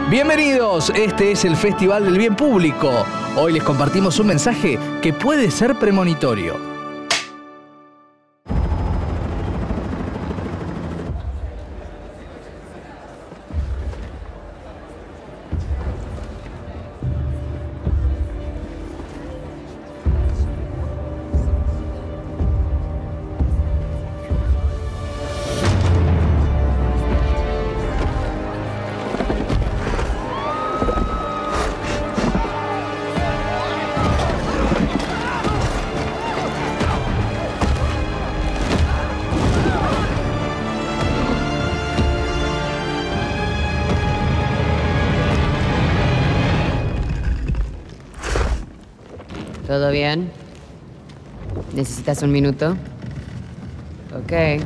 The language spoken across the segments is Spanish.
Bienvenidos, este es el Festival del Bien Público. Hoy les compartimos un mensaje que puede ser premonitorio. ¿Todo bien? ¿Necesitas un minuto? Ok.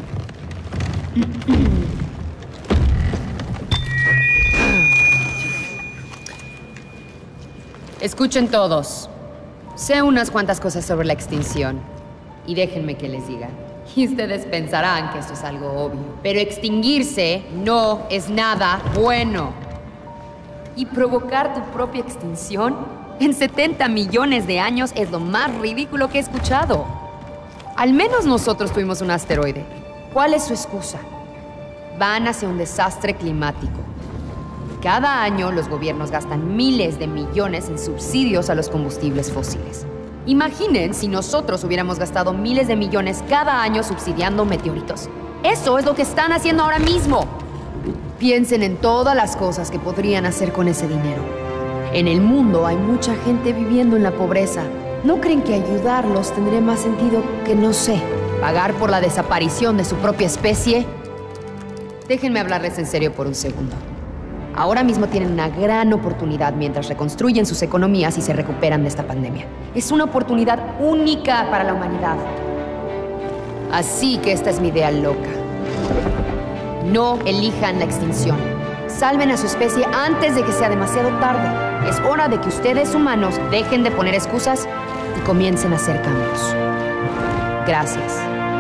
Escuchen todos. Sé unas cuantas cosas sobre la extinción. Y déjenme que les diga. Y ustedes pensarán que esto es algo obvio. Pero extinguirse no es nada bueno. ¿Y provocar tu propia extinción? En 70 millones de años es lo más ridículo que he escuchado. Al menos nosotros tuvimos un asteroide. ¿Cuál es su excusa? Van hacia un desastre climático. Cada año los gobiernos gastan miles de millones en subsidios a los combustibles fósiles. Imaginen si nosotros hubiéramos gastado miles de millones cada año subsidiando meteoritos. Eso es lo que están haciendo ahora mismo. Piensen en todas las cosas que podrían hacer con ese dinero. En el mundo hay mucha gente viviendo en la pobreza. ¿No creen que ayudarlos tendría más sentido que, no sé, pagar por la desaparición de su propia especie? Déjenme hablarles en serio por un segundo. Ahora mismo tienen una gran oportunidad mientras reconstruyen sus economías y se recuperan de esta pandemia. Es una oportunidad única para la humanidad. Así que esta es mi idea loca. No elijan la extinción. Salven a su especie antes de que sea demasiado tarde. Es hora de que ustedes, humanos, dejen de poner excusas y comiencen a hacer cambios. Gracias.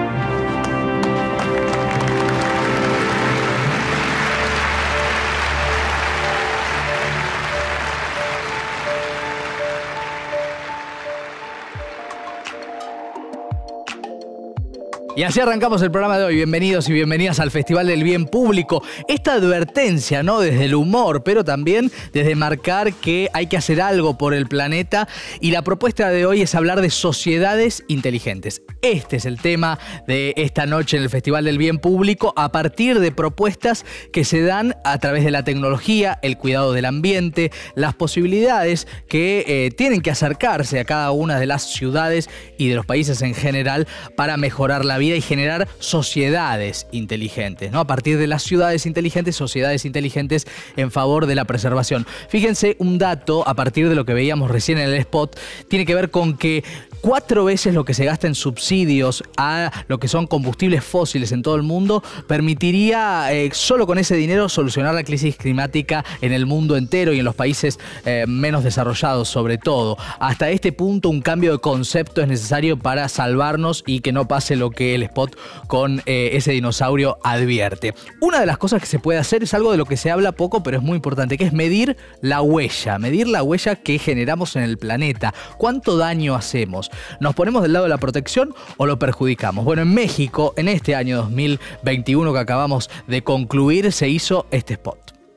Y así arrancamos el programa de hoy. Bienvenidos y bienvenidas al Festival del Bien Público. Esta advertencia, ¿no? Desde el humor, pero también desde marcar que hay que hacer algo por el planeta. Y la propuesta de hoy es hablar de sociedades inteligentes. Este es el tema de esta noche en el Festival del Bien Público, a partir de propuestas que se dan a través de la tecnología, el cuidado del ambiente, las posibilidades que tienen que acercarse a cada una de las ciudades y de los países en general para mejorar la vida y generar sociedades inteligentes, ¿no? A partir de las ciudades inteligentes, sociedades inteligentes en favor de la preservación. Fíjense, un dato a partir de lo que veíamos recién en el spot, tiene que ver con que 4 veces lo que se gasta en subsidios a lo que son combustibles fósiles en todo el mundo permitiría solo con ese dinero solucionar la crisis climática en el mundo entero y en los países menos desarrollados sobre todo. Hasta este punto un cambio de concepto es necesario para salvarnos y que no pase lo que el spot con ese dinosaurio advierte. Una de las cosas que se puede hacer es algo de lo que se habla poco pero es muy importante, que es medir la huella que generamos en el planeta. ¿Cuánto daño hacemos? ¿Nos ponemos del lado de la protección o lo perjudicamos? Bueno, en México, en este año 2021 que acabamos de concluir, se hizo este spot.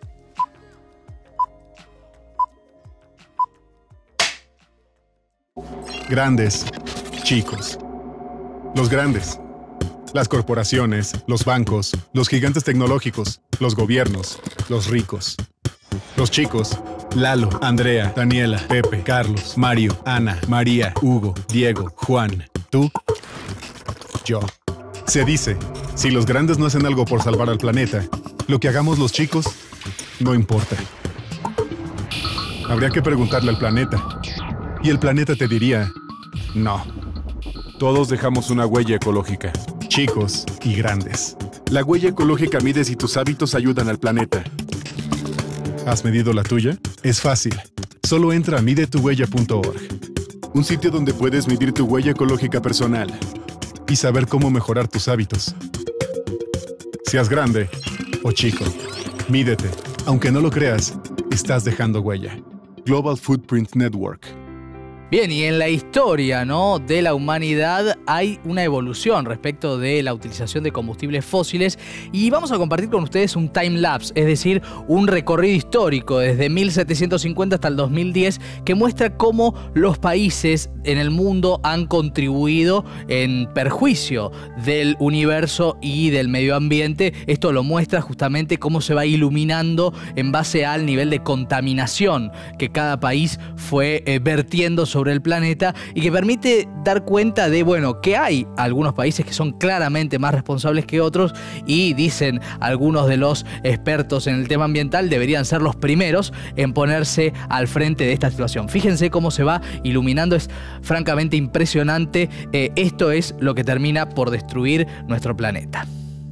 Grandes, chicos. Los grandes. Las corporaciones, los bancos, los gigantes tecnológicos, los gobiernos, los ricos. Los chicos, Lalo, Andrea, Daniela, Pepe, Carlos, Mario, Ana, María, Hugo, Diego, Juan, tú, yo. Se dice, si los grandes no hacen algo por salvar al planeta, lo que hagamos los chicos no importa. Habría que preguntarle al planeta. Y el planeta te diría, no. Todos dejamos una huella ecológica. Chicos y grandes. La huella ecológica mide si tus hábitos ayudan al planeta. ¿Has medido la tuya? Es fácil. Solo entra a midetuhuella.org. Un sitio donde puedes medir tu huella ecológica personal y saber cómo mejorar tus hábitos. Seas grande o chico, mídete. Aunque no lo creas, estás dejando huella. Global Footprint Network. Bien, y en la historia, ¿no?, de la humanidad hay una evolución respecto de la utilización de combustibles fósiles y vamos a compartir con ustedes un time-lapse, es decir, un recorrido histórico desde 1750 hasta el 2010 que muestra cómo los países en el mundo han contribuido en perjuicio del universo y del medio ambiente. Esto lo muestra justamente cómo se va iluminando en base al nivel de contaminación que cada país fue vertiendo sobre el planeta y que permite dar cuenta de, bueno, que hay algunos países que son claramente más responsables que otros y dicen algunos de los expertos en el tema ambiental deberían ser los primeros en ponerse al frente de esta situación. Fíjense cómo se va iluminando, es francamente impresionante. Esto es lo que termina por destruir nuestro planeta.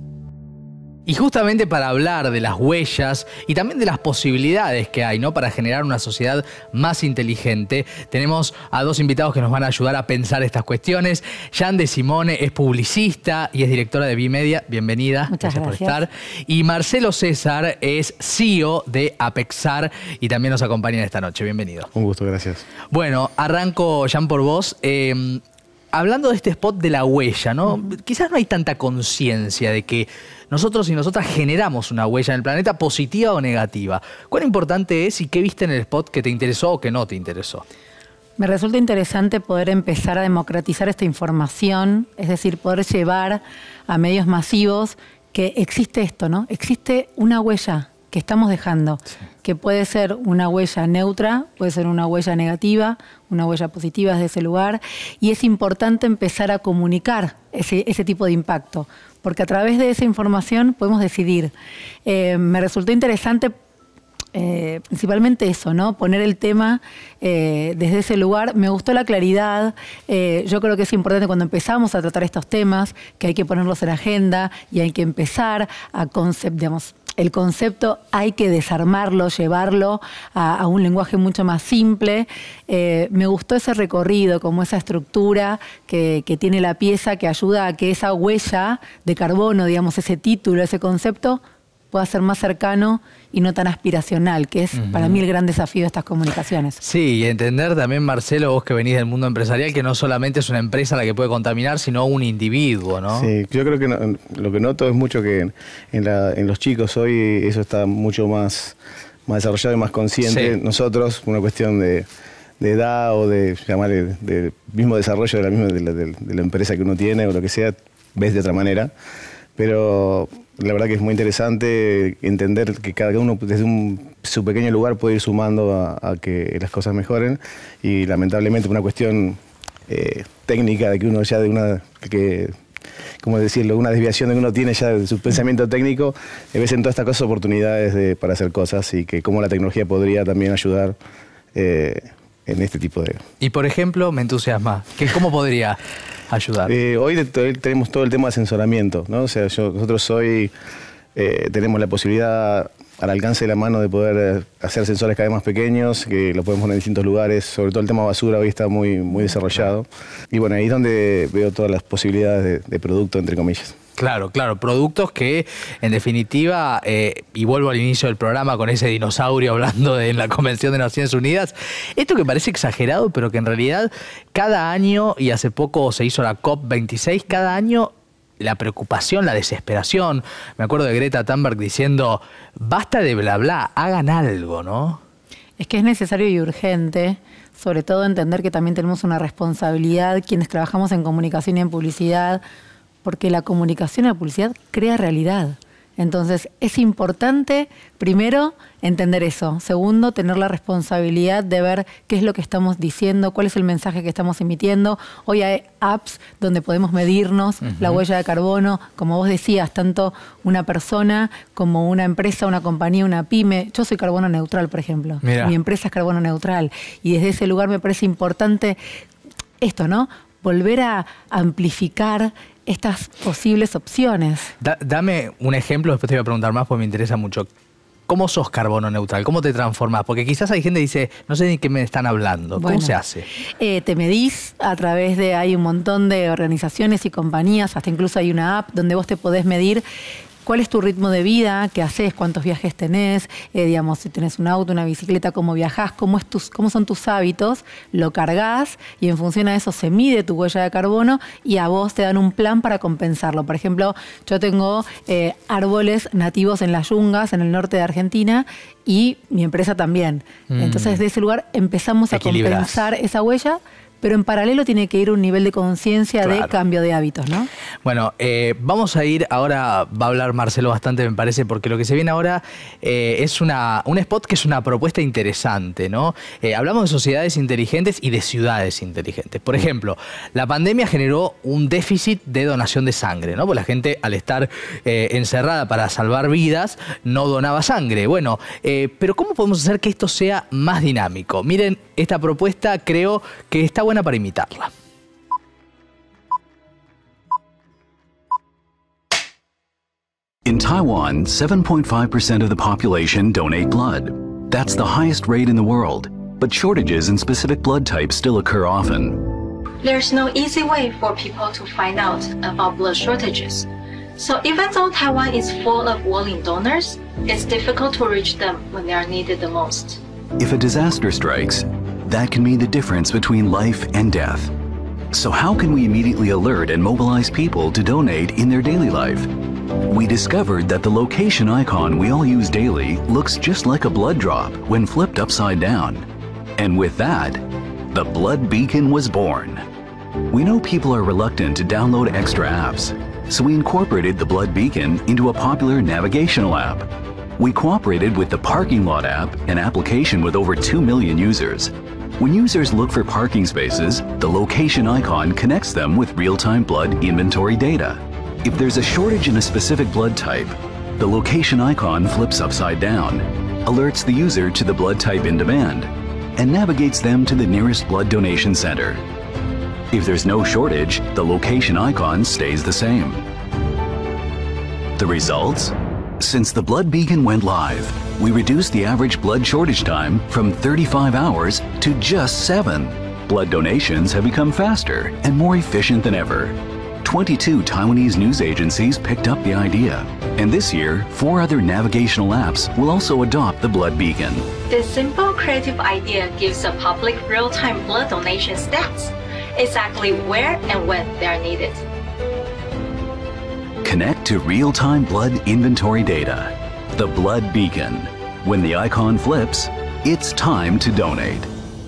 Y justamente para hablar de las huellas y también de las posibilidades que hay, ¿no?, para generar una sociedad más inteligente, tenemos a dos invitados que nos van a ayudar a pensar estas cuestiones. Jan de Simone es publicista y es directora de Bimedia. Bienvenida. Muchas gracias por estar. Y Marcelo César es CEO de Apexar y también nos acompaña esta noche. Bienvenido. Un gusto, gracias. Bueno, arranco, Jan, por vos. Hablando de este spot de la huella, ¿no? Quizás no hay tanta conciencia de que nosotros y nosotras generamos una huella en el planeta, positiva o negativa. ¿Cuán importante es y qué viste en el spot que te interesó o que no te interesó? Me resulta interesante poder empezar a democratizar esta información, es decir, poder llevar a medios masivos que existe esto, ¿no? Existe una huella que estamos dejando, sí, que puede ser una huella neutra, puede ser una huella negativa, una huella positiva desde ese lugar, y es importante empezar a comunicar ese tipo de impacto, porque a través de esa información podemos decidir. Me resultó interesante principalmente eso, ¿no? Poner el tema desde ese lugar. Me gustó la claridad. Yo creo que es importante cuando empezamos a tratar estos temas, que hay que ponerlos en agenda y hay que empezar a digamos, el concepto hay que desarmarlo, llevarlo a un lenguaje mucho más simple. Me gustó ese recorrido, como esa estructura que tiene la pieza, que ayuda a que esa huella de carbono, digamos, ese título, ese concepto, pueda ser más cercano y no tan aspiracional, que es para mí el gran desafío de estas comunicaciones. Sí, y entender también, Marcelo, vos que venís del mundo empresarial, que no solamente es una empresa la que puede contaminar, sino un individuo, ¿no? Sí, yo creo que lo que noto es mucho que en los chicos hoy eso está mucho más desarrollado y más consciente. Sí. Nosotros, una cuestión de edad o de llamarle de mismo desarrollo de la empresa que uno tiene o lo que sea, ves de otra manera. Pero la verdad que es muy interesante entender que cada uno desde su pequeño lugar puede ir sumando a que las cosas mejoren y lamentablemente una cuestión técnica de que uno ya ¿cómo decirlo? Una desviación de que uno tiene ya de su pensamiento técnico, ves en todas estas cosas oportunidades para hacer cosas y que cómo la tecnología podría también ayudar en este tipo de... Y por ejemplo, me entusiasma, ¿cómo podría ayudar? Hoy tenemos todo el tema de sensoramiento, ¿no? O sea, nosotros hoy tenemos la posibilidad al alcance de la mano de poder hacer sensores cada vez más pequeños, que lo podemos poner en distintos lugares, sobre todo el tema basura hoy está muy desarrollado. Y bueno, ahí es donde veo todas las posibilidades de producto, entre comillas. Claro, claro, productos que en definitiva, y vuelvo al inicio del programa con ese dinosaurio hablando en la Convención de Naciones Unidas, esto que parece exagerado, pero que en realidad cada año, y hace poco se hizo la COP26, cada año la preocupación, la desesperación, me acuerdo de Greta Thunberg diciendo, basta de bla bla, hagan algo, ¿no? Es que es necesario y urgente, sobre todo entender que también tenemos una responsabilidad, quienes trabajamos en comunicación y en publicidad, porque la comunicación y la publicidad crea realidad. Entonces, es importante, primero, entender eso. Segundo, tener la responsabilidad de ver qué es lo que estamos diciendo, cuál es el mensaje que estamos emitiendo. Hoy hay apps donde podemos medirnos la huella de carbono. Como vos decías, tanto una persona como una empresa, una compañía, una pyme. Yo soy carbono neutral, por ejemplo. Mirá. Mi empresa es carbono neutral. Y desde ese lugar me parece importante esto, ¿no? Volver a amplificar estas posibles opciones. Dame un ejemplo, después te voy a preguntar más porque me interesa mucho. ¿Cómo sos carbono neutral? ¿Cómo te transformás? Porque quizás hay gente que dice, no sé de qué me están hablando. ¿Cómo se hace? Te medís a través hay un montón de organizaciones y compañías, hasta incluso hay una app donde vos te podés medir cuál es tu ritmo de vida, qué haces, cuántos viajes tenés, digamos, si tenés un auto, una bicicleta, cómo viajás, cómo son tus hábitos, lo cargas y en función a eso se mide tu huella de carbono y a vos te dan un plan para compensarlo. Por ejemplo, yo tengo árboles nativos en las yungas, en el norte de Argentina, y mi empresa también. Entonces, de ese lugar empezamos a compensar esa huella, pero en paralelo tiene que ir un nivel de conciencia de cambio de hábitos, ¿no? Bueno, vamos a ir ahora, va a hablar Marcelo bastante, me parece, porque lo que se viene ahora es un spot que es una propuesta interesante, ¿no? Hablamos de sociedades inteligentes y de ciudades inteligentes. Por ejemplo, la pandemia generó un déficit de donación de sangre, ¿no? Porque la gente, al estar encerrada para salvar vidas, no donaba sangre. Bueno, pero ¿cómo podemos hacer que esto sea más dinámico? Miren, esta propuesta creo que está buena para imitarla. In Taiwan, 7.5% of the population donate blood. That's the highest rate in the world, but shortages in specific blood types still occur often. There's no easy way for people to find out about blood shortages. So even though Taiwan is full of willing donors, it's difficult to reach them when they are needed the most. If a disaster strikes, that can mean the difference between life and death. So how can we immediately alert and mobilize people to donate in their daily life? We discovered that the location icon we all use daily looks just like a blood drop when flipped upside down. And with that, the blood beacon was born. We know people are reluctant to download extra apps, so we incorporated the blood beacon into a popular navigational app. We cooperated with the Parking Lot app, an application with over 2 million users. When users look for parking spaces, the location icon connects them with real-time blood inventory data. If there's a shortage in a specific blood type, the location icon flips upside down, alerts the user to the blood type in demand, and navigates them to the nearest blood donation center. If there's no shortage, the location icon stays the same. The results? Since the blood beacon went live, we reduced the average blood shortage time from 35 hours to just 7. Blood donations have become faster and more efficient than ever. 22 Taiwanese news agencies picked up the idea, and this year, 4 other navigational apps will also adopt the blood beacon. This simple creative idea gives the public real-time blood donation stats, exactly where and when they are needed. Connect to real-time blood inventory data. The blood beacon. When the icon flips, it's time to donate.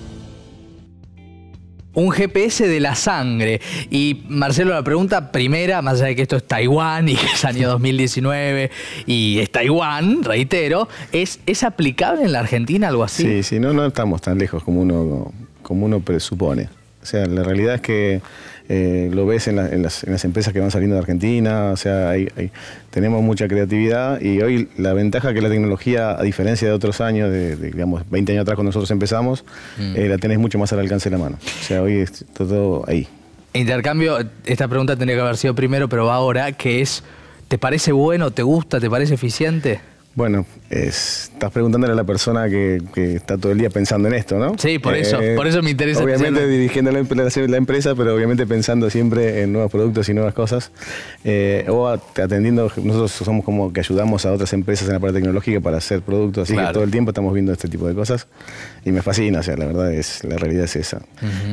Un GPS de la sangre. Y Marcelo, la pregunta primera, más allá de que esto es Taiwán y que es año 2019 y es Taiwán, reitero, ¿es aplicable en la Argentina algo así? Sí, no estamos tan lejos como uno presupone. O sea, la realidad es que lo ves en las empresas que van saliendo de Argentina, o sea, tenemos mucha creatividad y hoy la ventaja que la tecnología, a diferencia de otros años, digamos 20 años atrás cuando nosotros empezamos, la tenés mucho más al alcance de la mano. O sea, hoy es todo ahí. Intercambio, esta pregunta tendría que haber sido primero, pero va ahora, que es, ¿te parece bueno, te gusta, te parece eficiente? Bueno, estás preguntándole a la persona que está todo el día pensando en esto, ¿no? Sí, por eso me interesa. Obviamente dirigiendo la empresa, pero obviamente pensando siempre en nuevos productos y nuevas cosas. O atendiendo, nosotros somos como que ayudamos a otras empresas en la parte tecnológica para hacer productos, así que todo el tiempo estamos viendo este tipo de cosas. Y me fascina, o sea, la realidad es esa.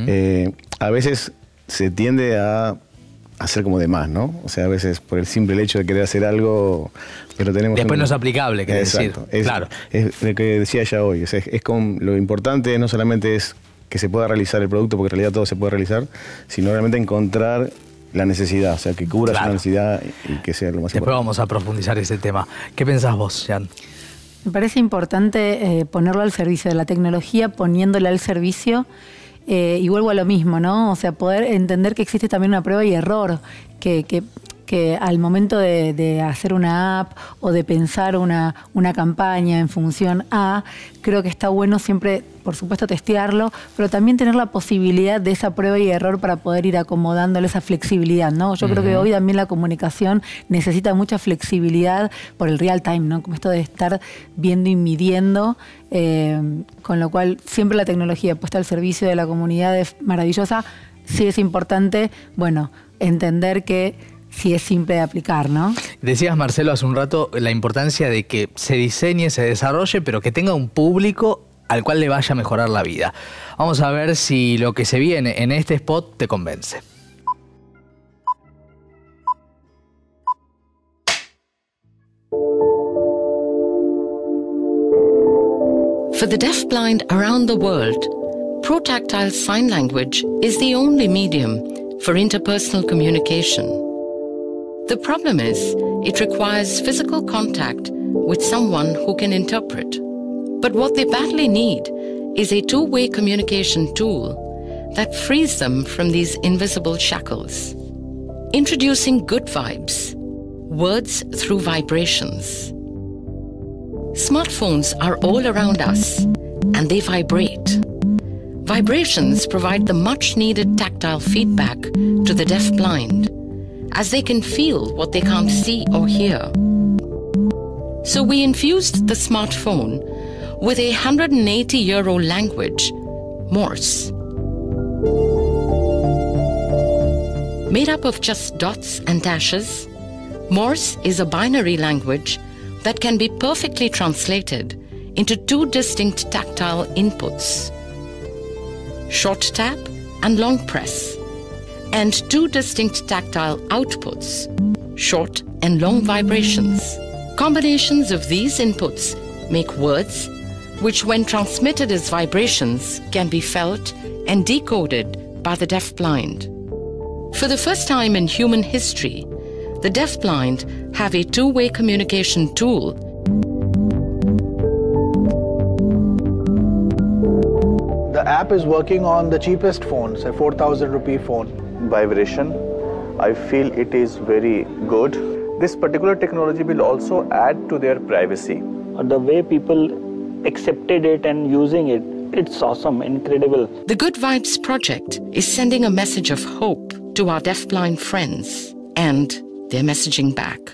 A veces se tiende a hacer como de más, ¿no? O sea, a veces por el simple hecho de querer hacer algo, pero tenemos... Después no es aplicable, quiere decir. Claro. Es lo que decía ya hoy. O sea, lo importante no solamente es que se pueda realizar el producto, porque en realidad todo se puede realizar, sino realmente encontrar la necesidad, o sea, que cubra esa necesidad y que sea lo más importante. Después vamos a profundizar ese tema. ¿Qué pensás vos, Jan? Me parece importante ponerlo al servicio de la tecnología, poniéndola al servicio. Y vuelvo a lo mismo, ¿no? O sea, poder entender que existe también una prueba y error, que al momento de hacer una app o de pensar una campaña en función a, creo que está bueno siempre, por supuesto, testearlo, pero también tener la posibilidad de esa prueba y error para poder ir acomodándole esa flexibilidad, ¿no? Yo creo que hoy también la comunicación necesita mucha flexibilidad por el real time, ¿no? Como esto de estar viendo y midiendo, con lo cual siempre la tecnología puesta al servicio de la comunidad es maravillosa. Sí es importante, bueno, entender que si es simple de aplicar, ¿no? Decías, Marcelo, hace un rato la importancia de que se diseñe, se desarrolle, pero que tenga un público al cual le vaya a mejorar la vida. Vamos a ver si lo que se viene en este spot te convence. For the deafblind around the world, Protactile Sign Language is the only medium for interpersonal communication. The problem is, it requires physical contact with someone who can interpret. But what they badly need is a two-way communication tool that frees them from these invisible shackles. Introducing Good Vibes, words through vibrations. Smartphones are all around us, and they vibrate. Vibrations provide the much-needed tactile feedback to the deafblind, as they can feel what they can't see or hear. So we infused the smartphone with a 180-year-old language, Morse. Made up of just dots and dashes, Morse is a binary language that can be perfectly translated into two distinct tactile inputs: short tap and long press, and two distinct tactile outputs, short and long vibrations. Combinations of these inputs make words which, when transmitted as vibrations, can be felt and decoded by the deafblind. For the first time in human history, the deafblind have a two-way communication tool. The app is working on the cheapest phones, a 4,000 rupee phone. Vibration, I feel it is very good. This particular technology will also add to their privacy. The way people accepted it and using it, it's awesome, incredible. The Good Vibes project is sending a message of hope to our deafblind friends, and they're messaging back.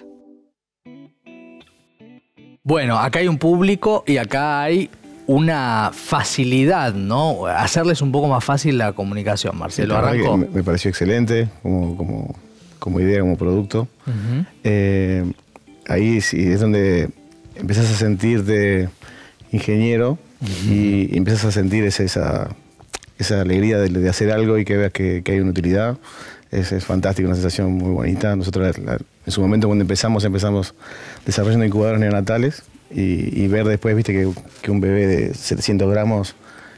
Bueno, acá hay un público y acá hay una facilidad, ¿no? Hacerles un poco más fácil la comunicación, Marcelo. Sí, ¿Arrancó? me pareció excelente como idea, como producto. Ahí sí es donde empezás a sentirte ingeniero y empiezas a sentir esa alegría de hacer algo y que veas que hay una utilidad. Es fantástico, una sensación muy bonita. Nosotros en su momento cuando empezamos desarrollando incubadoras neonatales y ver después, viste, que un bebé de 700 gramos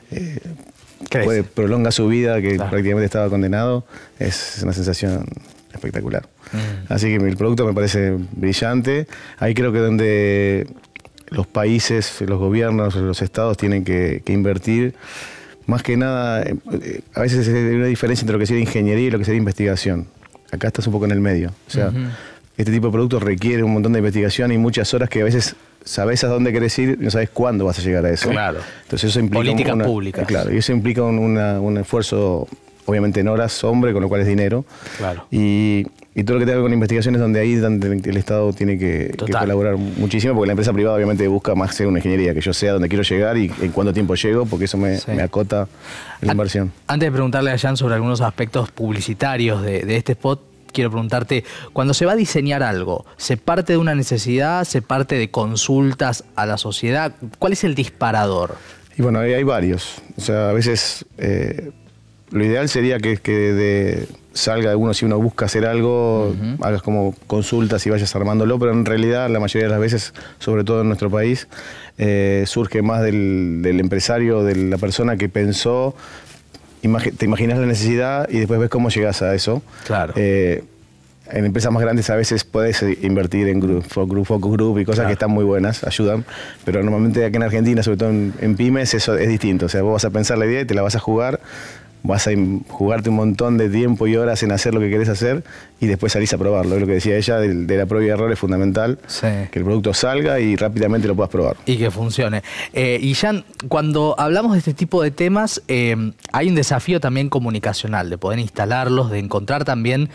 prolonga su vida, que prácticamente estaba condenado, es una sensación espectacular. Así que el producto me parece brillante. Ahí creo que donde los países, los gobiernos, los estados tienen que invertir. Más que nada, a veces hay una diferencia entre lo que sería ingeniería y lo que sería investigación. Acá estás un poco en el medio. O sea, este tipo de productos requiere un montón de investigación y muchas horas que a veces sabes a dónde querés ir y no sabes cuándo vas a llegar a eso. Claro. Entonces eso implica políticas públicas. Claro, y eso implica un esfuerzo, obviamente en horas, hombre, con lo cual es dinero. Claro. Y todo lo que tenga que ver con investigación es donde el Estado tiene que colaborar muchísimo, porque la empresa privada obviamente busca más ser una ingeniería, que yo sea donde quiero llegar y en cuánto tiempo llego, porque eso me acota la inversión. Antes de preguntarle a Jan sobre algunos aspectos publicitarios de este spot, quiero preguntarte, cuando se va a diseñar algo, ¿se parte de una necesidad, se parte de consultas a la sociedad? ¿Cuál es el disparador? Y bueno, hay varios. O sea, a veces lo ideal sería que salga de uno, si uno busca hacer algo, hagas como consultas y vayas armándolo, pero en realidad la mayoría de las veces, sobre todo en nuestro país, surge más del empresario, de la persona que pensó, te imaginas la necesidad y después ves cómo llegas a eso. Claro. En empresas más grandes a veces puedes invertir en focus group y cosas que están muy buenas, ayudan, pero normalmente aquí en Argentina, sobre todo en pymes, eso es distinto. O sea, vos vas a pensar la idea y te la vas a jugar, vas a jugarte un montón de tiempo y horas en hacer lo que querés hacer y después salís a probarlo. Es lo que decía ella, de la prueba y error es fundamental, que el producto salga y rápidamente lo puedas probar. Y que funcione. Y Jan, cuando hablamos de este tipo de temas, hay un desafío también comunicacional, de poder instalarlos, de encontrar también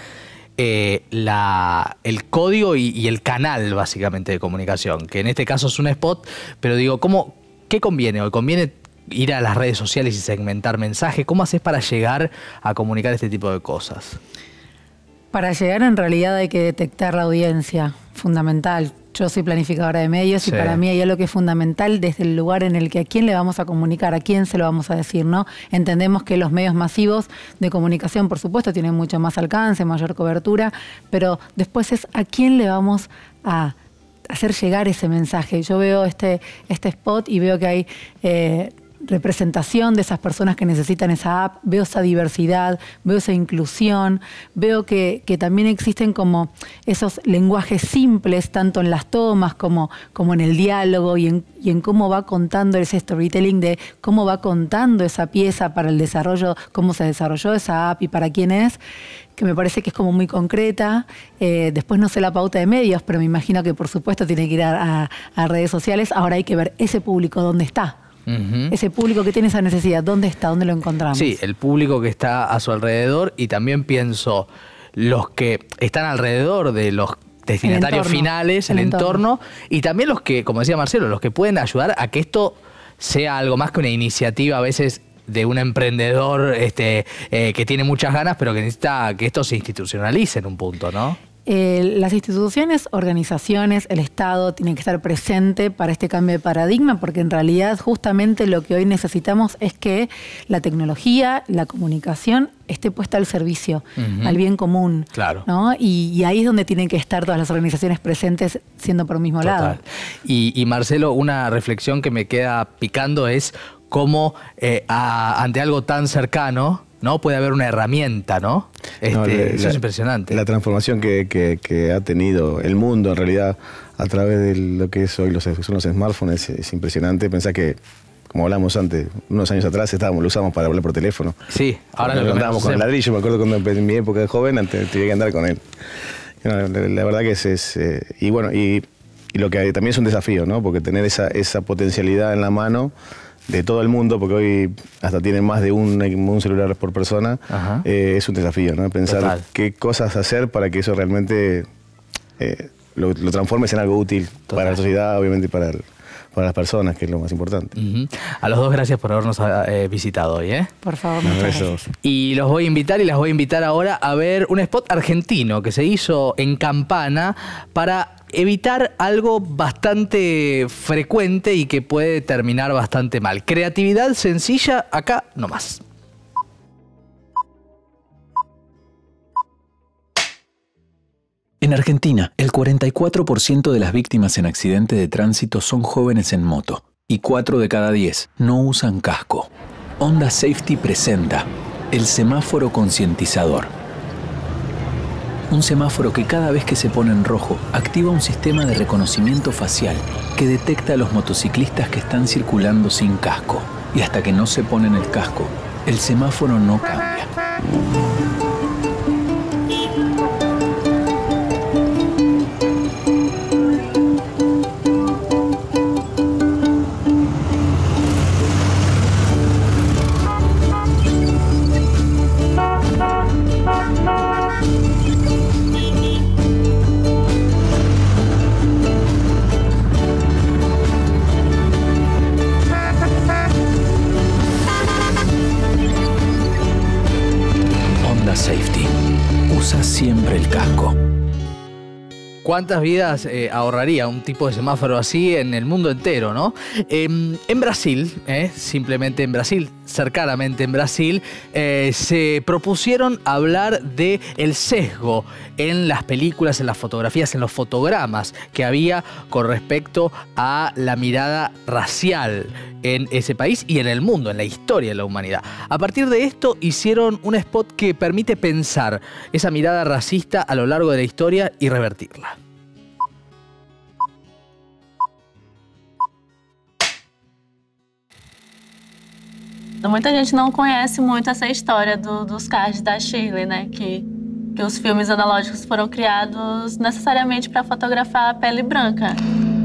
el código y el canal básicamente de comunicación, que en este caso es un spot, pero digo, ¿qué conviene hoy? ¿Conviene ir a las redes sociales y segmentar mensajes? ¿Cómo haces para llegar a comunicar este tipo de cosas? Para llegar en realidad hay que detectar la audiencia, fundamental. Yo soy planificadora de medios y para mí hay algo que es fundamental desde el lugar en el que a quién le vamos a comunicar, a quién se lo vamos a decir, ¿no? Entendemos que los medios masivos de comunicación, por supuesto, tienen mucho más alcance, mayor cobertura, pero después es a quién le vamos a hacer llegar ese mensaje. Yo veo este spot y veo que hay representación de esas personas que necesitan esa app, veo esa diversidad, veo esa inclusión, veo que también existen como esos lenguajes simples, tanto en las tomas como en el diálogo y en cómo va contando ese storytelling de cómo va contando esa pieza para el desarrollo, cómo se desarrolló esa app y para quién es, que me parece que es como muy concreta. Después no sé la pauta de medios, pero me imagino que por supuesto tiene que ir a redes sociales. Ahora hay que ver ese público dónde está. Ese público que tiene esa necesidad, ¿dónde está? ¿Dónde lo encontramos? Sí, el público que está a su alrededor y también pienso los que están alrededor de los destinatarios finales, el entorno, y también los que, como decía Marcelo, los que pueden ayudar a que esto sea algo más que una iniciativa a veces de un emprendedor que tiene muchas ganas, pero que necesita que esto se institucionalice en un punto, ¿no? Las instituciones, organizaciones, el Estado tienen que estar presente para este cambio de paradigma, porque en realidad justamente lo que hoy necesitamos es que la tecnología, la comunicación esté puesta al servicio, al bien común. Claro. ¿no? Y ahí es donde tienen que estar todas las organizaciones presentes siendo por un mismo lado. Y Marcelo, una reflexión que me queda picando es cómo ante algo tan cercano, ¿no? Puede haber una herramienta, ¿no? Eso es impresionante. La transformación que ha tenido el mundo, en realidad, a través de lo que es hoy son los smartphones, es impresionante. Pensá que, como hablamos antes, unos años atrás lo usamos para hablar por teléfono. Sí, ahora lo andábamos con el ladrillo. Me acuerdo cuando en mi época de joven, antes tenía que andar con él. La verdad que es y bueno, y lo que también es un desafío, ¿no? Porque tener esa potencialidad en la mano de todo el mundo, porque hoy hasta tienen más de un celular por persona, es un desafío, ¿no? Pensar qué cosas hacer para que eso realmente lo transformes en algo útil para la sociedad, obviamente, y para las personas, que es lo más importante. A los dos, gracias por habernos visitado hoy, ¿eh? Por favor, muchas gracias. Y los voy a invitar y las voy a invitar ahora a ver un spot argentino que se hizo en Campana para evitar algo bastante frecuente y que puede terminar bastante mal. Creatividad sencilla, acá nomás. En Argentina, el 44% de las víctimas en accidentes de tránsito son jóvenes en moto y 4 de cada 10 no usan casco. Honda Safety presenta el semáforo concientizador. Un semáforo que cada vez que se pone en rojo activa un sistema de reconocimiento facial que detecta a los motociclistas que están circulando sin casco. Y hasta que no se ponen el casco, el semáforo no cambia. Safety. Usa siempre el casco. ¿Cuántas vidas ahorraría un tipo de semáforo así en el mundo entero, no? En Brasil, simplemente en Brasil, cercanamente en Brasil, se propusieron hablar de el sesgo en las películas, en las fotografías, en los fotogramas que había con respecto a la mirada racial en ese país y en el mundo, en la historia de la humanidad. A partir de esto hicieron un spot que permite pensar esa mirada racista a lo largo de la historia y revertirla. Muita gente não conhece muito essa história dos cards da Shirley, né? Que os filmes analógicos foram criados necessariamente para fotografar a pele branca.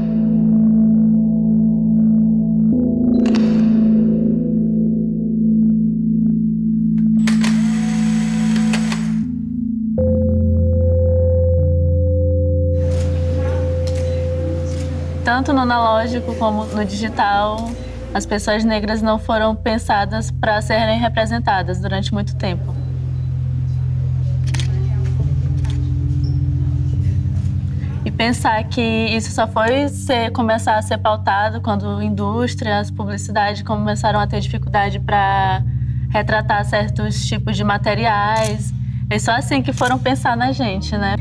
Tanto no analógico como no digital, as pessoas negras não foram pensadas para serem representadas durante muito tempo. pensar que isso só foi começar a ser pautado quando indústrias, publicidade começaram a ter dificuldade para retratar certos tipos de materiais. É só assim que foram pensar na gente, né?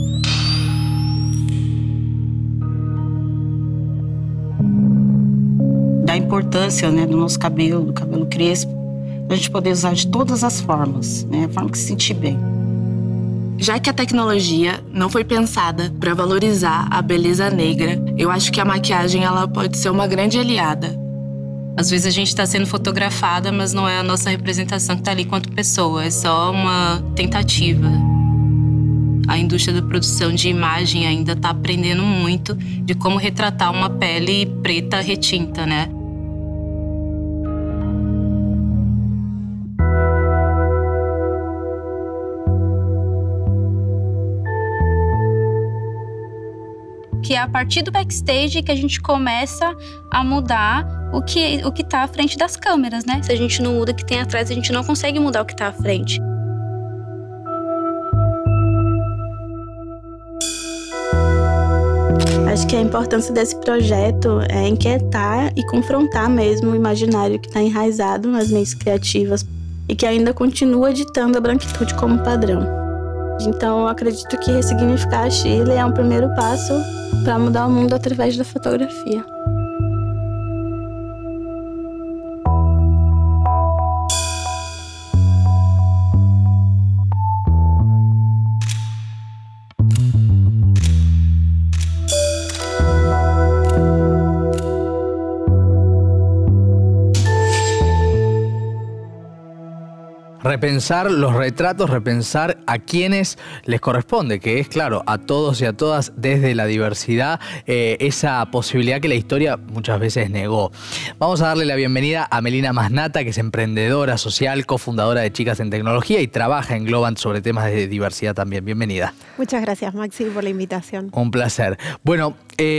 Da importância, né, do nosso cabelo, do cabelo crespo, a gente poder usar de todas as formas, né, a forma que se sentir bem. Já que a tecnologia não foi pensada para valorizar a beleza negra, eu acho que a maquiagem ela pode ser uma grande aliada. Às vezes a gente está sendo fotografada, mas não é a nossa representação que está ali enquanto pessoa, é só uma tentativa. A indústria da produção de imagem ainda está aprendendo muito de como retratar uma pele preta retinta, né? Que é a partir do backstage que a gente começa a mudar o que tá à frente das câmeras, né? Se a gente não muda o que tem atrás, a gente não consegue mudar o que tá à frente. Acho que a importância desse projeto é inquietar e confrontar mesmo o imaginário que está enraizado nas mentes criativas e que ainda continua ditando a branquitude como padrão. Então, eu acredito que ressignificar a Shirley é um primeiro passo para mudar o mundo através da fotografia. Repensar los retratos, repensar a quienes les corresponde, que es, claro, a todos y a todas desde la diversidad, esa posibilidad que la historia muchas veces negó. Vamos a darle la bienvenida a Melina Masnata, que es emprendedora social, cofundadora de Chicas en Tecnología y trabaja en Globant sobre temas de diversidad también. Bienvenida. Muchas gracias, Maxi, por la invitación. Un placer. Bueno,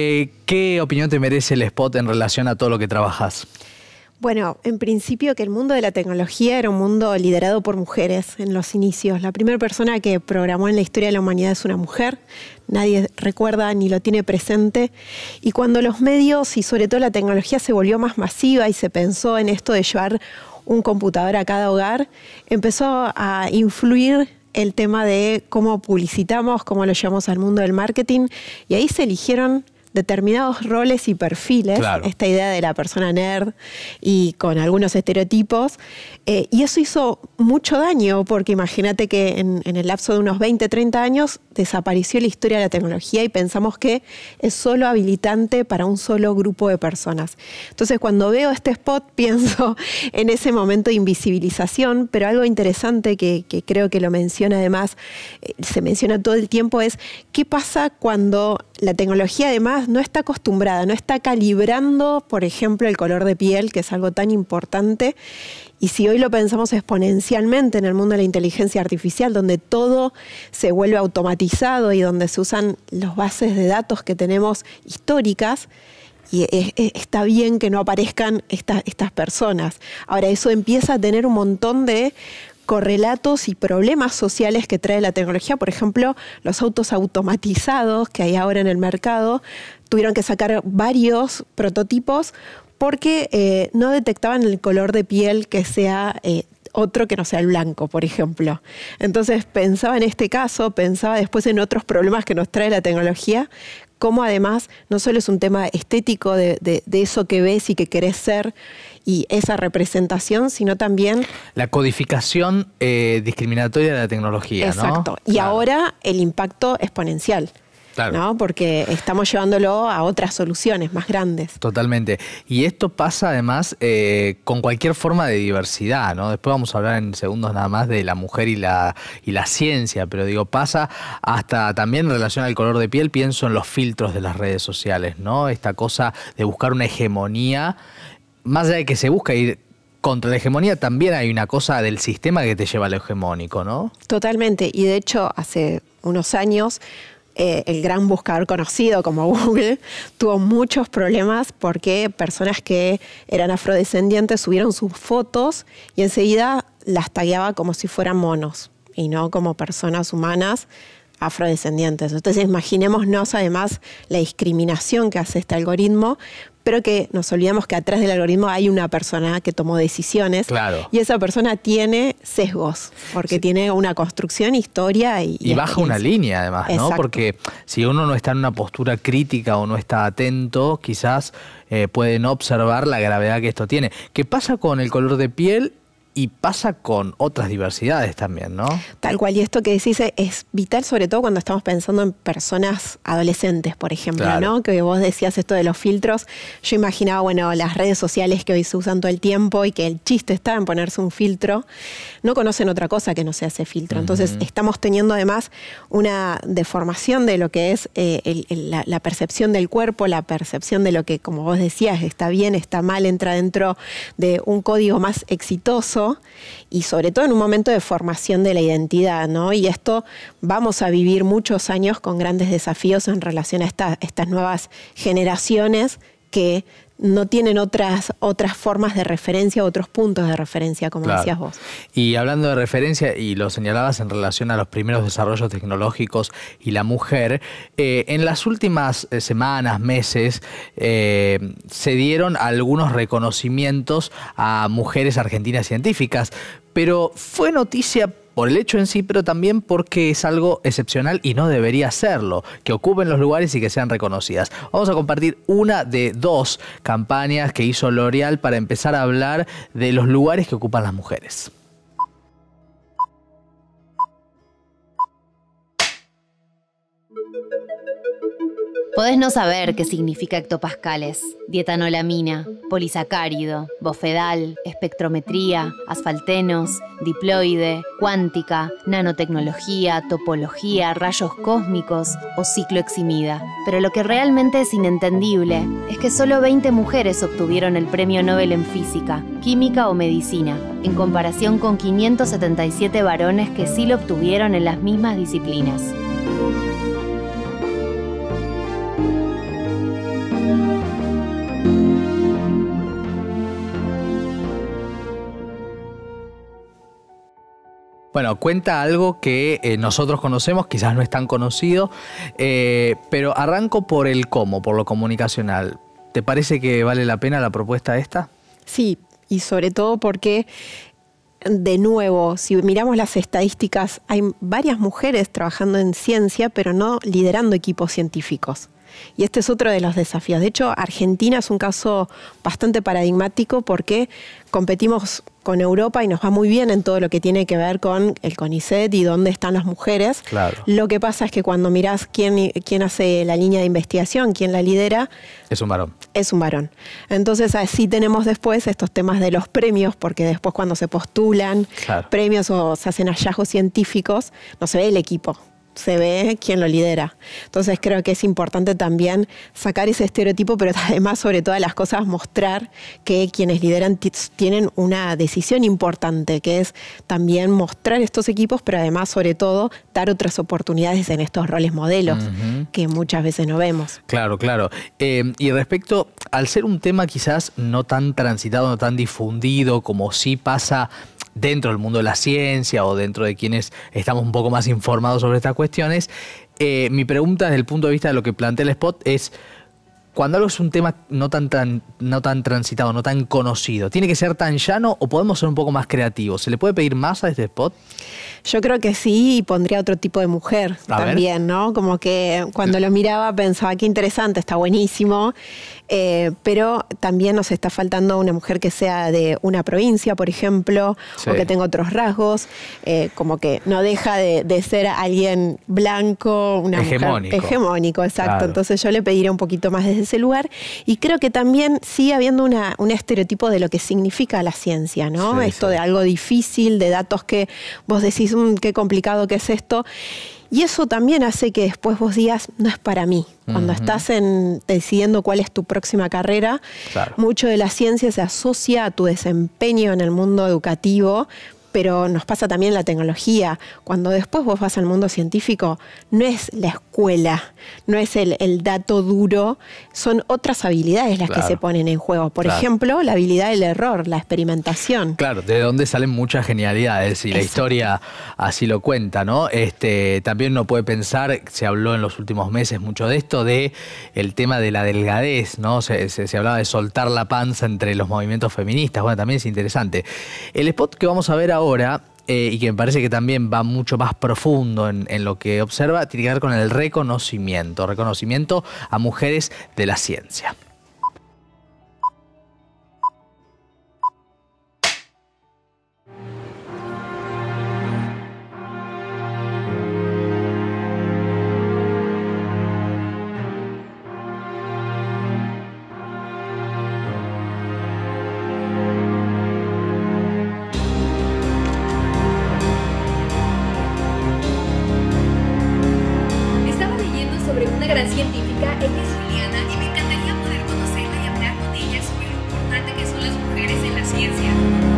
¿qué opinión te merece el spot en relación a todo lo que trabajas? Bueno, en principio que el mundo de la tecnología era un mundo liderado por mujeres en los inicios. La primera persona que programó en la historia de la humanidad es una mujer. Nadie recuerda ni lo tiene presente. Y cuando los medios y sobre todo la tecnología se volvió más masiva y se pensó en esto de llevar un computador a cada hogar, empezó a influir el tema de cómo publicitamos, cómo lo llevamos al mundo del marketing. Y ahí se eligieron determinados roles y perfiles, claro. Esta idea de la persona nerd y con algunos estereotipos, y eso hizo mucho daño porque imagínate que en el lapso de unos 20, 30 años desapareció la historia de la tecnología y pensamos que es solo habilitante para un solo grupo de personas. Entonces cuando veo este spot pienso en ese momento de invisibilización, pero algo interesante que creo que lo menciona además, se menciona todo el tiempo es qué pasa cuando la tecnología además no está acostumbrada, no está calibrando, por ejemplo, el color de piel, que es algo tan importante. Y si hoy lo pensamos exponencialmente en el mundo de la inteligencia artificial, donde todo se vuelve automatizado y donde se usan las bases de datos que tenemos históricas, y está bien que no aparezcan estas personas. Ahora, eso empieza a tener un montón de correlatos y problemas sociales que trae la tecnología. Por ejemplo, los autos automatizados que hay ahora en el mercado tuvieron que sacar varios prototipos porque no detectaban el color de piel que sea otro que no sea el blanco, por ejemplo. Entonces pensaba en este caso, pensaba después en otros problemas que nos trae la tecnología, como además no solo es un tema estético de eso que ves y que querés ser y esa representación, sino también la codificación discriminatoria de la tecnología. Exacto. ¿No? Y claro. Ahora el impacto exponencial. Claro. ¿No? Porque estamos llevándolo a otras soluciones más grandes. Totalmente. Y esto pasa además con cualquier forma de diversidad, ¿no? Después vamos a hablar en segundos nada más de la mujer y la ciencia, pero digo, pasa hasta también en relación al color de piel, pienso en los filtros de las redes sociales, ¿no? Esta cosa de buscar una hegemonía, más allá de que se busca ir contra la hegemonía, también hay una cosa del sistema que te lleva a lo hegemónico, ¿no? Totalmente. Y de hecho, hace unos años el gran buscador conocido como Google tuvo muchos problemas porque personas que eran afrodescendientes subieron sus fotos y enseguida las tagueaba como si fueran monos y no como personas humanas afrodescendientes. Entonces imaginémonos además la discriminación que hace este algoritmo, pero que nos olvidamos que atrás del algoritmo hay una persona que tomó decisiones. Claro. Y esa persona tiene sesgos, porque tiene una construcción, historia y baja una línea además, ¿no? Exacto. Porque si uno no está en una postura crítica o no está atento, quizás puede no observar la gravedad que esto tiene. ¿Qué pasa con el color de piel? Y pasa con otras diversidades también, ¿no? Tal cual, y esto que decís es vital, sobre todo cuando estamos pensando en personas adolescentes, por ejemplo, Claro. ¿no? Que vos decías esto de los filtros. Yo imaginaba, bueno, las redes sociales que hoy se usan todo el tiempo y que el chiste está en ponerse un filtro, no conocen otra cosa que no sea ese filtro. Entonces, estamos teniendo además una deformación de lo que es la percepción del cuerpo, la percepción de lo que, como vos decías, está bien, está mal, entra dentro de un código más exitoso, y sobre todo en un momento de formación de la identidad, ¿no? Y esto vamos a vivir muchos años con grandes desafíos en relación a estas nuevas generaciones que no tienen otras formas de referencia, otros puntos de referencia, como Claro. decías vos. Y hablando de referencia, y lo señalabas en relación a los primeros desarrollos tecnológicos y la mujer, en las últimas semanas, meses, se dieron algunos reconocimientos a mujeres argentinas científicas, pero fue noticia por el hecho en sí, pero también porque es algo excepcional y no debería serlo, que ocupen los lugares y que sean reconocidas. Vamos a compartir una de dos campañas que hizo L'Oréal para empezar a hablar de los lugares que ocupan las mujeres. Podés no saber qué significa hectopascales, dietanolamina, polisacárido, bofedal, espectrometría, asfaltenos, diploide, cuántica, nanotecnología, topología, rayos cósmicos o cicloeximida. Pero lo que realmente es inentendible es que solo 20 mujeres obtuvieron el Premio Nobel en Física, Química o Medicina, en comparación con 577 varones que sí lo obtuvieron en las mismas disciplinas. Bueno, cuenta algo que nosotros conocemos, quizás no es tan conocido, pero arranco por el cómo, por lo comunicacional. ¿Te parece que vale la pena la propuesta esta? Sí, y sobre todo porque, de nuevo, si miramos las estadísticas, hay varias mujeres trabajando en ciencia, pero no liderando equipos científicos. Y este es otro de los desafíos. De hecho, Argentina es un caso bastante paradigmático porque competimos con Europa y nos va muy bien en todo lo que tiene que ver con el CONICET y dónde están las mujeres. Claro. Lo que pasa es que cuando mirás quién hace la línea de investigación, quién la lidera, Es un varón. es un varón. Entonces así tenemos después estos temas de los premios, porque después cuando se postulan premios o se hacen hallazgos científicos, no se ve el equipo, se ve quién lo lidera. Entonces creo que es importante también sacar ese estereotipo, pero además sobre todas las cosas mostrar que quienes lideran tienen una decisión importante, que es también mostrar estos equipos, pero además sobre todo dar otras oportunidades en estos roles modelos que muchas veces no vemos. Claro, claro. Y respecto, al ser un tema quizás no tan transitado, no tan difundido como sí pasa dentro del mundo de la ciencia o dentro de quienes estamos un poco más informados sobre estas cuestiones, mi pregunta desde el punto de vista de lo que plantea el spot es, cuando algo es un tema no tan transitado, no tan conocido, ¿tiene que ser tan llano o podemos ser un poco más creativos? ¿Se le puede pedir más a este spot? Yo creo que sí, y pondría otro tipo de mujer también, ¿no? Como que cuando lo miraba pensaba, qué interesante, está buenísimo, pero también nos está faltando una mujer que sea de una provincia, por ejemplo, o que tenga otros rasgos, como que no deja de ser alguien blanco, una hegemónico. mujer hegemónico, exacto. Claro. Entonces yo le pediría un poquito más desde ese lugar, y creo que también sigue habiendo un estereotipo de lo que significa la ciencia, ¿no? Sí, Esto de algo difícil, de datos que vos decís, qué complicado que es esto. Y eso también hace que después vos digas, no es para mí. Cuando estás decidiendo cuál es tu próxima carrera, mucho de la ciencia se asocia a tu desempeño en el mundo educativo, pero nos pasa también en la tecnología. Cuando después vos vas al mundo científico, no es la escuela, no es el dato duro, son otras habilidades las que se ponen en juego. Por ejemplo, la habilidad del error, la experimentación. Claro, de donde salen muchas genialidades y la historia así lo cuenta, ¿no? También uno puede pensar, se habló en los últimos meses mucho de esto, de el tema de la delgadez, ¿no? Se hablaba de soltar la panza entre los movimientos feministas. Bueno, también es interesante. El spot que vamos a ver ahora, y que me parece que también va mucho más profundo en lo que observa, tiene que ver con el reconocimiento a mujeres de la ciencia. Científica, ella es Juliana y me encantaría poder conocerla y hablar con ella sobre lo importante que son las mujeres en la ciencia.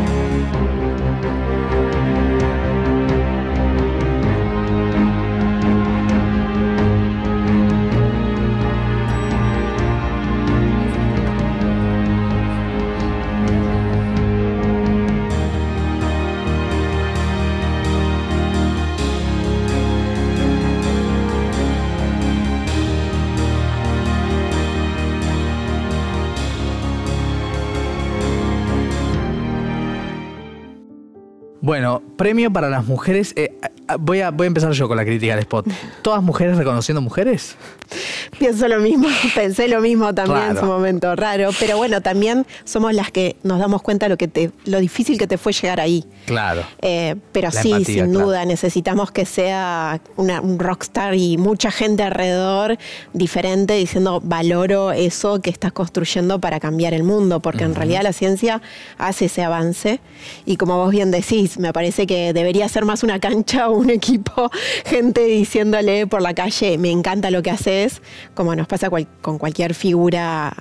Bueno, premio para las mujeres. Voy a empezar yo con la crítica del spot. ¿Todas mujeres reconociendo mujeres? Pienso lo mismo, pensé lo mismo también en su momento, raro. Pero bueno, también somos las que nos damos cuenta lo difícil que te fue llegar ahí. Claro. Pero sí, empatía, sin duda, necesitamos que sea un rockstar y mucha gente alrededor diferente diciendo valoro eso que estás construyendo para cambiar el mundo, porque en realidad la ciencia hace ese avance y como vos bien decís, me parece que debería ser más una cancha o un equipo, gente diciéndole por la calle, me encanta lo que haces, como nos pasa con cualquier figura,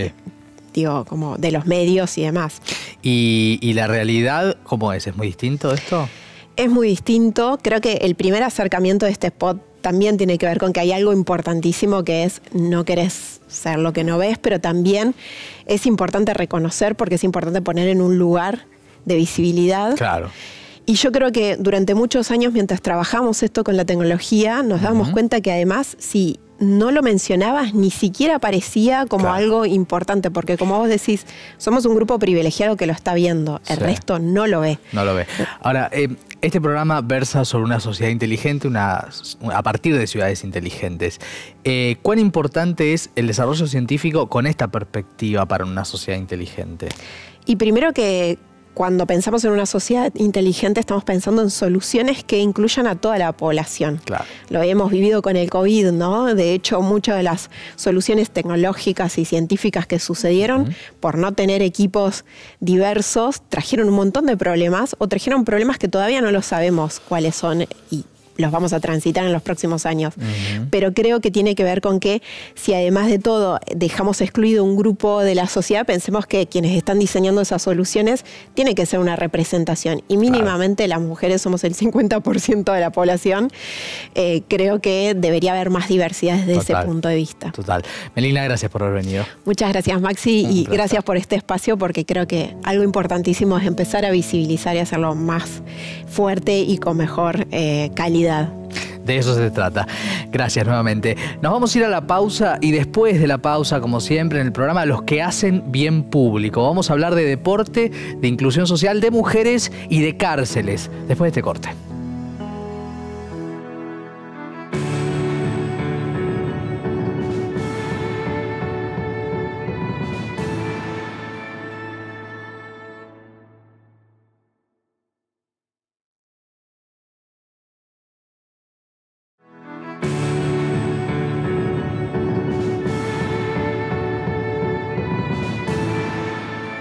digo, como de los medios y demás. ¿Y la realidad cómo es? ¿Es muy distinto esto? Es muy distinto. Creo que el primer acercamiento de este spot también tiene que ver con que hay algo importantísimo que es no querés ser lo que no ves, pero también es importante reconocer porque es importante poner en un lugar de visibilidad. Claro. Y yo creo que durante muchos años, mientras trabajamos esto con la tecnología, nos damos cuenta que además, si no lo mencionabas, ni siquiera parecía como algo importante, porque como vos decís, somos un grupo privilegiado que lo está viendo, el resto no lo ve. No lo ve. Ahora, este programa versa sobre una sociedad inteligente, a partir de ciudades inteligentes. ¿Cuán importante es el desarrollo científico con esta perspectiva para una sociedad inteligente? Y primero que cuando pensamos en una sociedad inteligente estamos pensando en soluciones que incluyan a toda la población. Claro. Lo hemos vivido con el COVID, ¿no? De hecho, muchas de las soluciones tecnológicas y científicas que sucedieron, por no tener equipos diversos, trajeron un montón de problemas o trajeron problemas que todavía no lo sabemos cuáles son y los vamos a transitar en los próximos años. Pero creo que tiene que ver con que si además de todo dejamos excluido un grupo de la sociedad, pensemos que quienes están diseñando esas soluciones tiene que ser una representación. Y mínimamente las mujeres somos el 50% de la población. Creo que debería haber más diversidad desde ese punto de vista. Total. Melina, gracias por haber venido. Muchas gracias, Maxi, y gracias por este espacio porque creo que algo importantísimo es empezar a visibilizar y hacerlo más fuerte y con mejor calidad. De eso se trata. Gracias nuevamente. Nos vamos a ir a la pausa y después de la pausa, como siempre en el programa, los que hacen bien público. Vamos a hablar de deporte, de inclusión social, de mujeres y de cárceles. Después de este corte.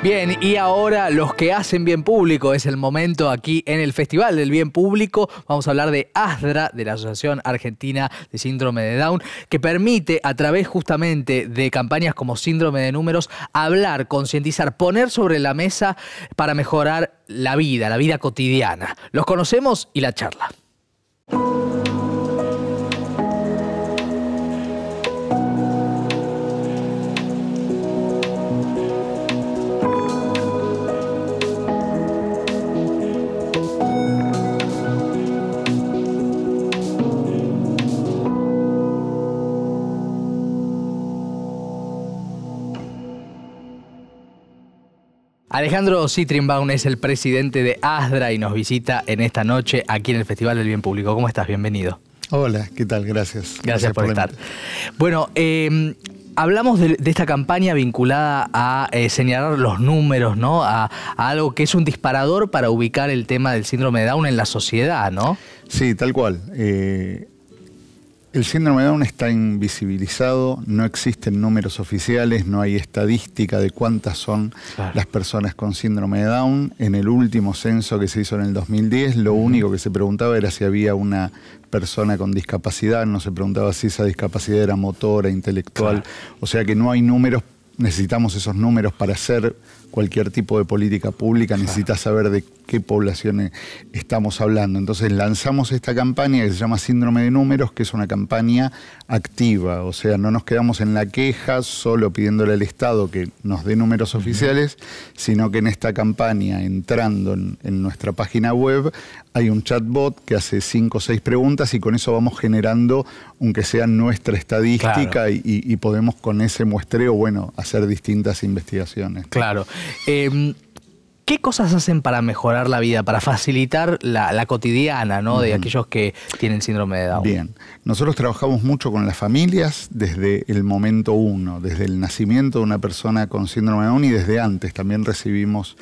Bien, y ahora los que hacen bien público, es el momento aquí en el Festival del Bien Público. Vamos a hablar de ASDRA, de la Asociación Argentina de Síndrome de Down, que permite a través justamente de campañas como Síndrome de Números hablar, concientizar, poner sobre la mesa para mejorar la vida cotidiana. Los conocemos y la charla. Alejandro Citrinbaum es el presidente de ASDRA y nos visita en esta noche aquí en el Festival del Bien Público. ¿Cómo estás? Bienvenido. Hola, ¿qué tal? Gracias. Gracias por estar. Bueno, hablamos de esta campaña vinculada a señalar los números, ¿no? A algo que es un disparador para ubicar el tema del síndrome de Down en la sociedad, ¿no? Sí, tal cual. El síndrome de Down está invisibilizado, no existen números oficiales, no hay estadística de cuántas son las personas con síndrome de Down. En el último censo que se hizo en el 2010, lo único que se preguntaba era si había una persona con discapacidad, no se preguntaba si esa discapacidad era motora, intelectual. O sea que no hay números, necesitamos esos números para hacer cualquier tipo de política pública, necesitas saber de qué poblaciones estamos hablando. Entonces lanzamos esta campaña que se llama Síndrome de Números, que es una campaña activa, o sea, no nos quedamos en la queja solo pidiéndole al Estado que nos dé números oficiales, sino que en esta campaña, entrando en nuestra página web, hay un chatbot que hace 5 o 6 preguntas y con eso vamos generando, aunque sea nuestra estadística, y podemos con ese muestreo, bueno, hacer distintas investigaciones. Claro. ¿Qué cosas hacen para mejorar la vida, para facilitar la cotidiana, ¿no? De aquellos que tienen síndrome de Down? Bien, nosotros trabajamos mucho con las familias desde el momento 1, desde el nacimiento de una persona con síndrome de Down y desde antes. También recibimos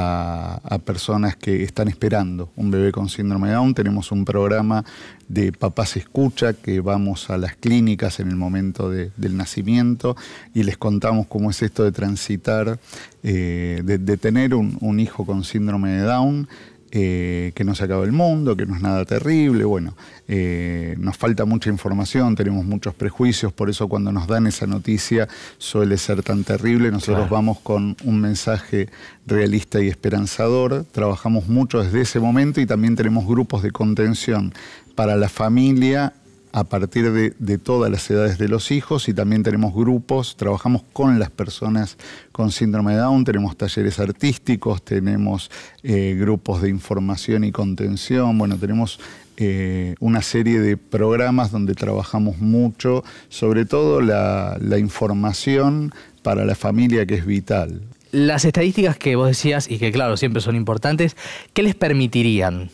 a personas que están esperando un bebé con síndrome de Down. Tenemos un programa de Papás Escucha que vamos a las clínicas en el momento del nacimiento y les contamos cómo es esto de transitar, de tener un hijo con síndrome de Down, que no se acaba el mundo, que no es nada terrible. Bueno, nos falta mucha información, tenemos muchos prejuicios, por eso cuando nos dan esa noticia suele ser tan terrible. Nosotros vamos con un mensaje realista y esperanzador, trabajamos mucho desde ese momento y también tenemos grupos de contención para la familia a partir de todas las edades de los hijos y también tenemos grupos, trabajamos con las personas con síndrome de Down, tenemos talleres artísticos, tenemos grupos de información y contención, bueno, tenemos una serie de programas donde trabajamos mucho, sobre todo la información para la familia, que es vital. Las estadísticas que vos decías y que claro, siempre son importantes, ¿qué les permitirían?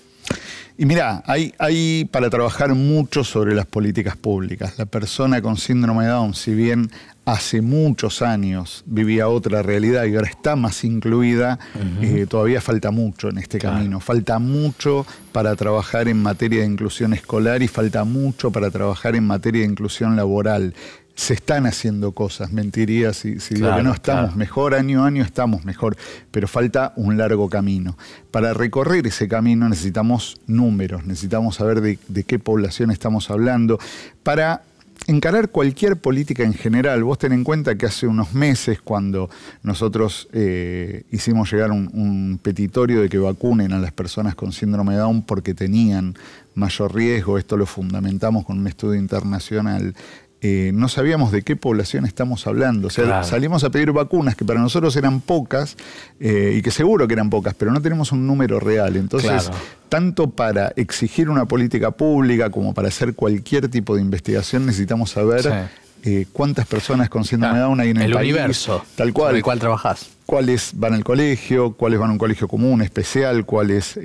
Y mirá, hay para trabajar mucho sobre las políticas públicas. La persona con síndrome de Down, si bien hace muchos años vivía otra realidad y ahora está más incluida, todavía falta mucho en este camino. Falta mucho para trabajar en materia de inclusión escolar y falta mucho para trabajar en materia de inclusión laboral. Se están haciendo cosas, mentiría si digo que no estamos mejor, año a año estamos mejor, pero falta un largo camino. Para recorrer ese camino necesitamos números, necesitamos saber de qué población estamos hablando. Para encarar cualquier política en general, vos ten en cuenta que hace unos meses cuando nosotros hicimos llegar un petitorio de que vacunen a las personas con síndrome de Down porque tenían mayor riesgo, esto lo fundamentamos con un estudio internacional, no sabíamos de qué población estamos hablando. O sea, salimos a pedir vacunas que para nosotros eran pocas y que seguro que eran pocas, pero no tenemos un número real. Entonces, tanto para exigir una política pública como para hacer cualquier tipo de investigación necesitamos saber cuántas personas con síndrome de Down hay en el país. El universo tal cual, sobre el cual trabajás. Cuáles van al colegio, cuáles van a un colegio común, especial, cuáles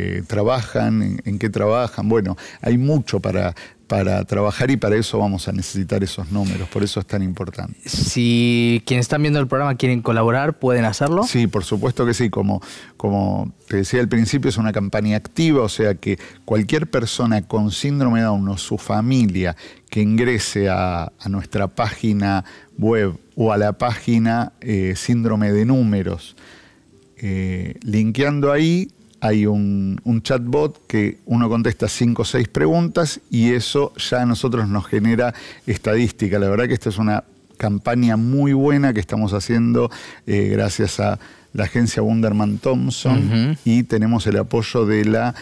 trabajan, en qué trabajan. Bueno, hay mucho para trabajar y para eso vamos a necesitar esos números, por eso es tan importante. Si quienes están viendo el programa quieren colaborar, ¿pueden hacerlo? Sí, por supuesto que sí. Como te decía al principio, es una campaña activa, o sea que cualquier persona con síndrome de Down o su familia que ingrese a nuestra página web o a la página Síndrome de Números. Linkeando ahí hay un chatbot que uno contesta 5 o 6 preguntas y eso ya a nosotros nos genera estadística. La verdad que esta es una campaña muy buena que estamos haciendo gracias a la agencia Wunderman Thompson y tenemos el apoyo de la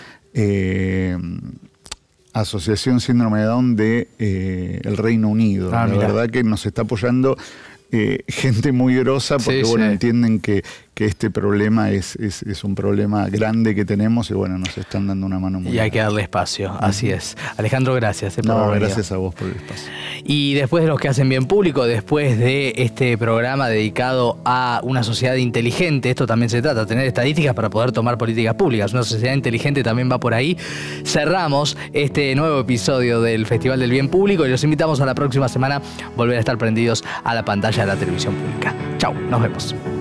Asociación Síndrome de Down de el Reino Unido. La verdad que nos está apoyando gente muy grosa porque bueno, entienden que este problema es un problema grande que tenemos y bueno, nos están dando una mano muy grande. Y hay que darle espacio, así es. Alejandro, gracias. Gracias a vos por el espacio. Y después de los que hacen bien público, después de este programa dedicado a una sociedad inteligente, esto también se trata, tener estadísticas para poder tomar políticas públicas. Una sociedad inteligente también va por ahí. Cerramos este nuevo episodio del Festival del Bien Público y los invitamos a la próxima semana volver a estar prendidos a la pantalla de la televisión pública. Chau, nos vemos.